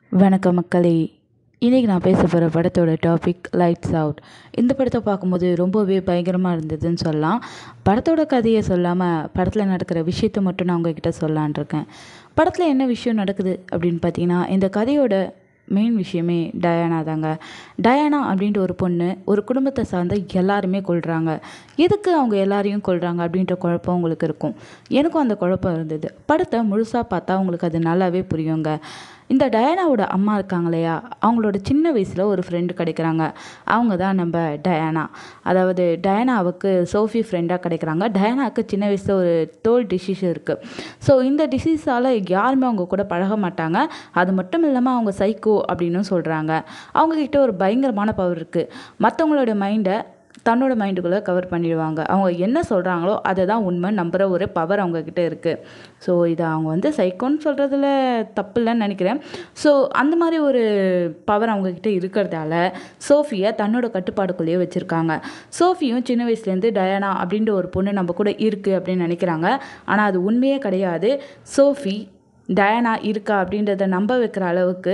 வணக்கம் மக்களே. இன்றைக்கி நான் பேச போகிற படத்தோட டாபிக் லைட்ஸ் அவுட். இந்த படத்தை பார்க்கும்போது ரொம்பவே பயங்கரமாக இருந்ததுன்னு சொல்லலாம். படத்தோட கதையை சொல்லாமல் படத்தில் நடக்கிற விஷயத்தை மட்டும் நான் உங்ககிட்ட சொல்லலான் இருக்கேன். படத்தில் என்ன விஷயம் நடக்குது அப்படின்னு பார்த்தீங்கன்னா, இந்த கதையோட மெயின் விஷயமே டயானா தாங்க. டயானா அப்படின்ற ஒரு பொண்ணு ஒரு குடும்பத்தை சார்ந்த எல்லாருமே கொள்கிறாங்க. எதுக்கு அவங்க எல்லாரையும் கொள்கிறாங்க அப்படின்ற குழப்பம் உங்களுக்கு இருக்கும். எனக்கும் அந்த குழப்பம் இருந்தது. படத்தை முழுசாக பார்த்தா உங்களுக்கு அது நல்லாவே புரியுங்க. இந்த டயானாவோட அம்மா இருக்காங்க இல்லையா, அவங்களோட சின்ன வயசில் ஒரு ஃப்ரெண்டு கிடைக்கிறாங்க. அவங்க தான் நம்ம டயானா. அதாவது டயானாவுக்கு சோஃபி ஃப்ரெண்டாக கிடைக்கிறாங்க. டயானாவுக்கு சின்ன வயசில் ஒரு தோல் டிசீஸ் இருக்குது. ஸோ இந்த டிசீஸால் யாருமே அவங்க கூட பழக மாட்டாங்க. அது மட்டும் இல்லாமல் அவங்க சைக்கோ அப்படின்னு சொல்கிறாங்க. அவங்கக்கிட்ட ஒரு பயங்கரமான பவர் இருக்குது. மற்றவங்களோட மைண்டை தன்னோட மைண்டுக்குள்ளே கவர் பண்ணிடுவாங்க. அவங்க என்ன சொல்கிறாங்களோ அதை தான் உண்மை நம்புகிற ஒரு பவர் அவங்கக்கிட்ட இருக்குது. ஸோ இதை அவங்க சைக்கோன்னு சொல்கிறதுல தப்பு இல்லைன்னு நினைக்கிறேன். ஸோ அந்த மாதிரி ஒரு பவர் அவங்கக்கிட்ட இருக்கிறதால சோஃபியை தன்னோட கட்டுப்பாடுக்குள்ளேயே வச்சுருக்காங்க. சோஃபியும் சின்ன வயசுலேருந்து டயானா அப்படின்ற ஒரு பொண்ணு நம்ம கூட இருக்குது அப்படின்னு நினைக்கிறாங்க. ஆனால் அது உண்மையே கிடையாது. சோஃபி டயானா இருக்கா அப்படின்றத நம்ப வைக்கிற அளவுக்கு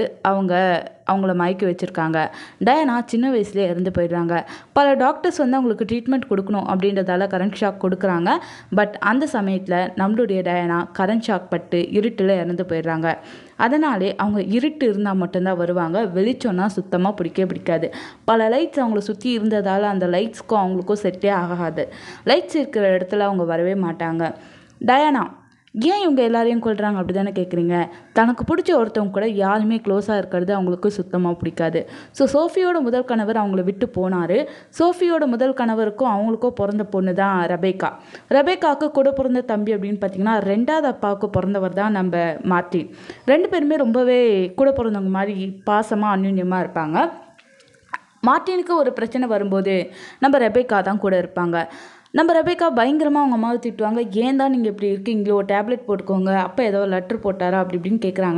அவங்கள மயக்கி வச்சுருக்காங்க. டயானா சின்ன வயசுலேயே இறந்து போயிடுறாங்க. பல டாக்டர்ஸ் அவங்களுக்கு ட்ரீட்மெண்ட் கொடுக்கணும் அப்படின்றதால கரண்ட் ஷாக் கொடுக்குறாங்க. பட் அந்த சமயத்தில் நம்மளுடைய டயானா கரண்ட் ஷாக் பட்டு இருட்டில் இறந்து போயிடுறாங்க. அதனாலே அவங்க இருட்டு இருந்தால் மட்டும்தான் வருவாங்க. வெளிச்சம்னா சுத்தமாக பிடிக்காது. பல லைட்ஸ் அவங்கள சுற்றி இருந்ததால் அந்த லைட்ஸ்க்கும் அவங்களுக்கும் செட்டே ஆகாது. லைட்ஸ் இருக்கிற இடத்துல அவங்க வரவே மாட்டாங்க. டயானா ஏன் இவங்க எல்லாரையும் கொள்கிறாங்க அப்படி தானே கேட்குறீங்க. தனக்கு பிடிச்ச ஒருத்தவங்க கூட யாருமே க்ளோஸாக இருக்கிறது அவங்களுக்கு சுத்தமாக பிடிக்காது. ஸோ சோஃபியோட முதல் கணவர் அவங்கள விட்டு போனார். சோஃபியோட முதல் கணவருக்கும் அவங்களுக்கும் பிறந்த பொண்ணு தான் ரெபேக்கா. ரெபேக்காவுக்கு கூட பிறந்த தம்பி அப்படின்னு பார்த்தீங்கன்னா ரெண்டாவது அப்பாவுக்கு பிறந்தவர் தான் நம்ம மார்ட்டின். ரெண்டு பேருமே ரொம்பவே கூட பிறந்தவங்க மாதிரி பாசமாக அந்யுன்யமாக இருப்பாங்க. மார்ட்டினுக்கு ஒரு பிரச்சனை வரும்போது நம்ம ரெபேக்கா தான் கூட இருப்பாங்க. நம்ம ரெபேக்கா பயங்கரமாக அவங்க அம்மாவை திட்டுவாங்க. ஏன் தான் நீங்கள் இப்படி இருக்கீங்களோ, டேப்லெட் போட்டுக்கோங்க, அப்போ ஏதோ லெட்டர் போட்டாரா அப்படி இப்படின்னு கேட்குறாங்க.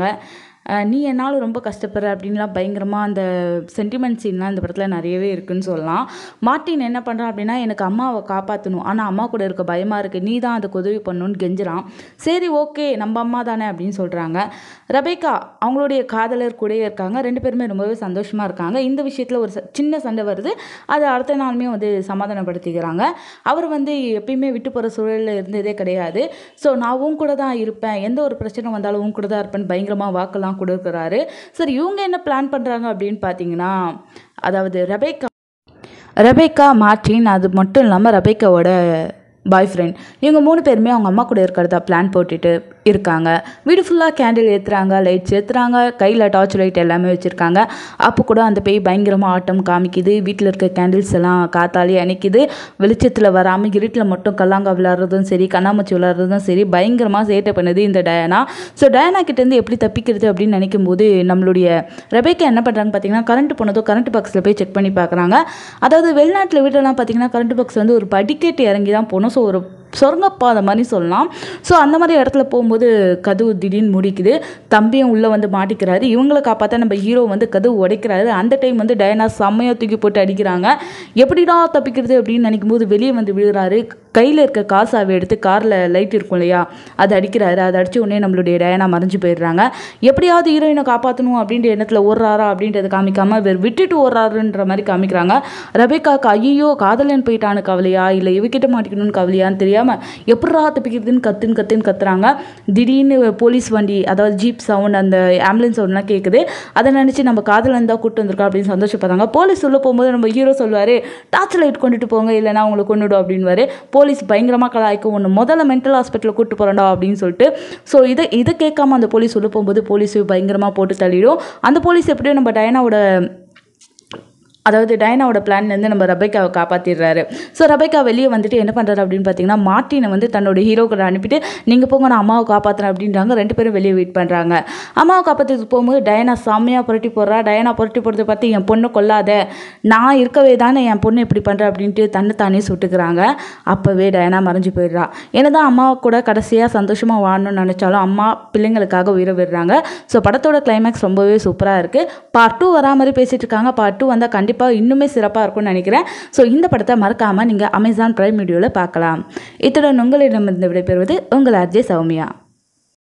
நீ என்னால் ரொம்ப கஷ்டப்படுற அப்படின்லாம் பயங்கரமாக அந்த சென்டிமெண்ட் சீன்லாம் இந்த படத்தில் நிறையவே இருக்குதுன்னு சொல்லலாம். மார்ட்டின் என்ன பண்ணுறான் அப்படின்னா, எனக்கு அம்மாவை காப்பாற்றணும், ஆனால் அம்மா கூட இருக்க பயமாக இருக்குது, நீ தான் அதுக்கு உதவி பண்ணணும்னு கெஞ்சுறான். சரி ஓகே நம்ம அம்மா தானே அப்படின்னு சொல்கிறாங்க. ரெபேக்கா அவங்களுடைய காதலர் கூடயே இருக்காங்க. ரெண்டு பேருமே ரொம்பவே சந்தோஷமாக இருக்காங்க. இந்த விஷயத்தில் ஒரு சின்ன சண்டை வருது. அதை அடுத்த நாளுமே சமாதானப்படுத்திக்கிறாங்க. அவர் எப்பயுமே விட்டு போகிற சூழலில் இருந்ததே கிடையாது. ஸோ நான் உன் கூட தான் இருப்பேன், எந்த ஒரு பிரச்சனை வந்தாலும் உன் கூட தான் இருப்பேன்னு பயங்கரமாக வாக்கெல்லாம் கொடுக்குறாரு. சரி இவங்க என்ன பிளான் பண்ணுறாங்க அப்படின்னு பார்த்தீங்கன்னா, அதாவது ரெபேக்கா மார்ட்டின் அது மட்டும் இல்லாமல் ரெபேக்காவோட பாய் ஃப்ரெண்ட் இவங்க 3 பேருமே அவங்க அம்மா கூட இருக்கிறதா பிளான் போட்டுட்டு இருக்காங்க. வீடு ஃபுல்லாக கேண்டில் ஏற்றுறாங்க, லைட்ஸ் ஏற்றுறாங்க, கையில் டார்ச் லைட் எல்லாமே வச்சுருக்காங்க. அப்போ கூட அந்த பேய் பயங்கரமாக ஆட்டம் காமிக்குது. வீட்டில் இருக்க கேண்டில்ஸ் எல்லாம் காத்தாலே அணைக்குது. வெளிச்சத்தில் வராமல் இருட்டில் மட்டும் கல்லாங்கா விளாட்றதும் சரி, கண்ணாமூச்சி விளாட்றதும் சரி பயங்கரமாக சேட்டை பண்ணுது இந்த டயானா. ஸோ டயானா கிட்டேருந்து எப்படி தப்பிக்கிறது அப்படின்னு நினைக்கும் போது நம்மளுடைய ரெபேக்கா என்ன பண்ணுறாங்க பார்த்தீங்கன்னா, கரண்ட் போனதும் கரண்ட் பாக்ஸில் போய் செக் பண்ணி பார்க்குறாங்க. அதாவது வெளிநாட்டில் வீட்டெல்லாம் பார்த்தீங்கன்னா கரண்ட் பாக்ஸ் ஒரு படிக்கட்டு இறங்கி தான் போகணும். ஸோ ஒரு சொர்ங்கப்பாதை மாதிரி சொல்லலாம். ஸோ அந்த மாதிரி இடத்துல போகும்போது கதவு திடீர்னு முடிக்குது. தம்பியும் உள்ளே மாட்டிக்கிறாரு. இவங்களை காப்பாற்ற நம்ம ஹீரோ கதவு உடைக்கிறாரு. அந்த டைம் டயானா செம்மையாக தூக்கி போட்டு அடிக்கிறாங்க. எப்படிடா தப்பிக்கிறது அப்படின்னு நினைக்கும் போது வெளியே விழுகிறாரு. கையில் இருக்க காசாவை எடுத்து காரில் லைட் இருக்கும் இல்லையா, அதை அடிக்கிறாரு. அதை அடித்த உடனே நம்மளுடைய டயானா மறைஞ்சு போயிடுறாங்க. எப்படியாவது ஹீரோயினை காப்பாற்றணும் அப்படின்ற எண்ணத்தில் ஓடுறாரா அப்படின்றத காமிக்காமல் வேறு விட்டுட்டு ஓடுறாருன்ற மாதிரி காமிக்கிறாங்க. ரெபேக்காக்கு ஐயோ காதலன் போயிட்டானு கவலையா இல்லை இவக்கிட்ட மாட்டிக்கணும்னு கவலையான்னு தெரியாமல் எப்படா தப்பிக்கிறதுன்னு கத்துறாங்க. திடீர்னு போலீஸ் வண்டி, அதாவது ஜீப் சவுண்ட், அந்த ஆம்புலன்ஸ் சவுண்ட்லாம் கேட்குது. அதை நினச்சி நம்ம காதலன் தான் கூப்பிட்டு வந்திருக்கோம் அப்படின்னு சந்தோஷப்படுறாங்க. போலீஸ் உள்ள போகும்போது நம்ம ஹீரோ சொல்லுவார், டார்ச் லைட் கொண்டுட்டு போங்க இல்லைனா அவங்களை கொண்டுடும் அப்படின்வாரு. போலீஸ் பயங்கரமாக கலாய்க்கும், ஒன்று முதல்ல மென்டல் ஹாஸ்பிட்டலில் கூப்பிட்டு போகிறோம்டா அப்படின்னு சொல்லிட்டு. ஸோ இதை கேட்காம அந்த போலீஸ் உள்ள போகும்போது போலீஸ் பயங்கரமாக போட்டு தள்ளிடும். அந்த போலீஸ் எப்படியும் நம்ம டயானாவோட பிளான்லேருந்து நம்ம ரெபேக்காவை காப்பாற்றிடுறாரு. ஸோ ரெபேக்கா வெளியே என்ன பண்ணுறாரு அப்படின்னு பார்த்தீங்கன்னா, மார்ட்டினை தன்னோட ஹீரோ கூட அனுப்பிட்டு நீங்கள் போங்க நான் அம்மாவை காப்பாற்றுறேன் அப்படின்றாங்க. ரெண்டு பேரும் வெளியே வெயிட் பண்ணுறாங்க. அம்மாவை காப்பாற்றுறதுக்கு போகும்போது டயானா செம்மையாக புரட்டி போடுறா. டயானா புரட்டி போடுறத பார்த்து என் பொண்ணை கொல்லாத, நான் இருக்கவே தானே என் பொண்ணு இப்படி பண்ணுறேன் அப்படின்ட்டு தன்னைத்தானே சுட்டுக்கிறாங்க. அப்போவே டயானா மறைஞ்சு போயிடுறா. என்னதான் அம்மாவை கூட கடைசியாக சந்தோஷமாக வாழணும்னு நினச்சாலும் அம்மா பிள்ளைங்களுக்காக உயிரை விடுறாங்க. ஸோ படத்தோட கிளைமேக்ஸ் ரொம்பவே சூப்பராக இருக்குது. பார்ட் 2 வரா மாதிரி பேசிகிட்டு இருக்காங்க. பார்ட் 2 வந்தால் கண்டிப்பாக இன்னுமே சிறப்பாக இருக்கும்னு நினைக்கிறேன். ஸோ இந்த படத்தை மறக்காமல் நீங்கள் அமேசான் பிரைம் வீடியோவில் பார்க்கலாம். இத்துடன் உங்களிடமிருந்து விடைபெறுவது உங்கள் ஆர்ஜே சௌமியா.